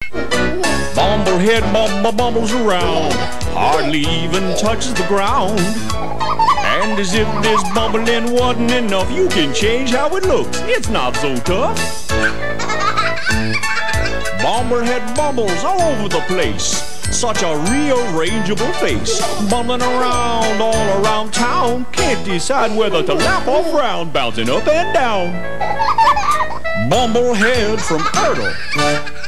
Bumblehead bumbles around, hardly even touches the ground. And as if this bumbling wasn't enough, you can change how it looks. It's not so tough. Bumblehead bumbles all over the place. Such a rearrangeable face. Bumbling around all around town. Can't decide whether to laugh or frown. Bouncing up and down. Bumblehead from Ertl.